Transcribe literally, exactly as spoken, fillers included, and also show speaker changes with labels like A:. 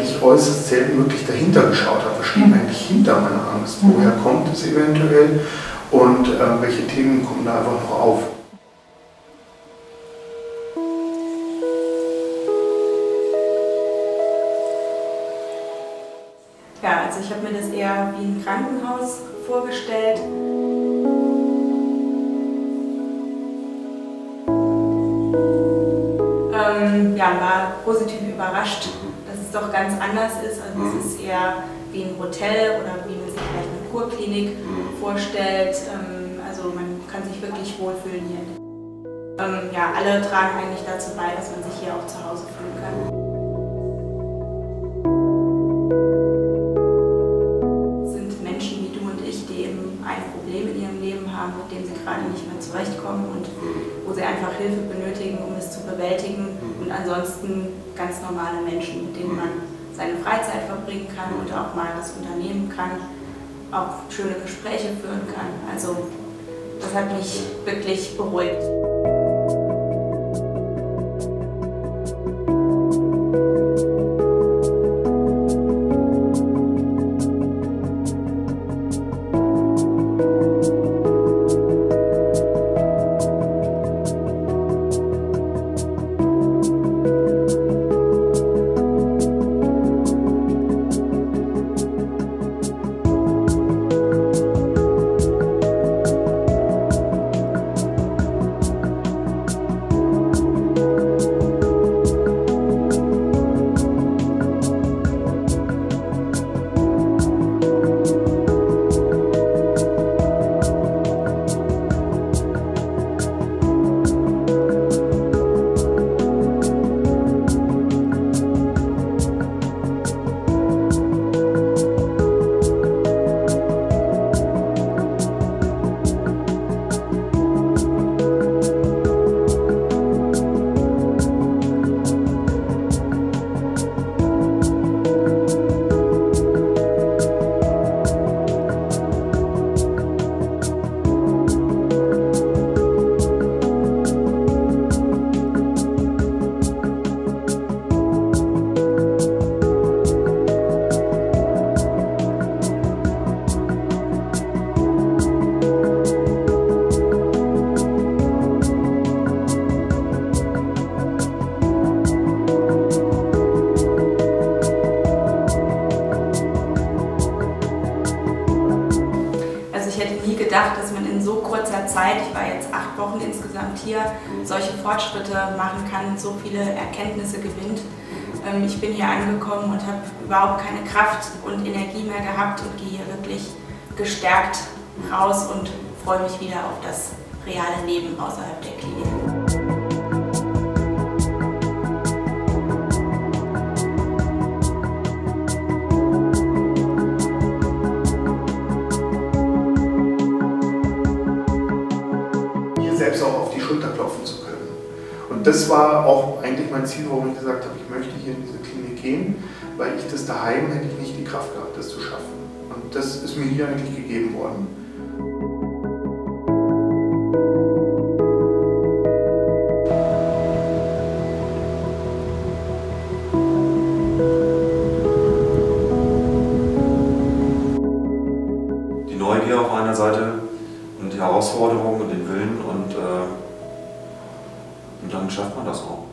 A: ich äußerst selten wirklich dahinter geschaut habe. Was steht eigentlich hinter meiner Angst? Woher kommt es eventuell? Und äh, welche Themen kommen da einfach noch auf?
B: Ja, also ich habe mir das eher wie ein Krankenhaus vorgestellt. Ähm, ja, war positiv überrascht, dass es doch ganz anders ist. Also es ist eher wie ein Hotel oder wie man sich vielleicht eine Kurklinik vorstellt. Ähm, also man kann sich wirklich wohlfühlen hier. Ähm, ja, alle tragen eigentlich dazu bei, dass man sich hier auch zu Hause fühlen kann. Ein Problem in ihrem Leben haben, mit dem sie gerade nicht mehr zurechtkommen und wo sie einfach Hilfe benötigen, um es zu bewältigen. Und ansonsten ganz normale Menschen, mit denen man seine Freizeit verbringen kann und auch mal das unternehmen kann, auch schöne Gespräche führen kann. Also das hat mich wirklich beruhigt. Ich hätte nie gedacht, dass man in so kurzer Zeit, ich war jetzt acht Wochen insgesamt hier, solche Fortschritte machen kann, so viele Erkenntnisse gewinnt. Ich bin hier angekommen und habe überhaupt keine Kraft und Energie mehr gehabt und gehe hier wirklich gestärkt raus und freue mich wieder auf das reale Leben außerhalb der Klinik.
A: Selbst auch auf die Schulter klopfen zu können. Und das war auch eigentlich mein Ziel, warum ich gesagt habe, ich möchte hier in diese Klinik gehen, weil ich das daheim hätte ich nicht die Kraft gehabt, das zu schaffen. Und das ist mir hier eigentlich gegeben worden.
C: Die Neugier auf einer Seite und die Herausforderung und den Willen und, äh, und dann schafft man das auch.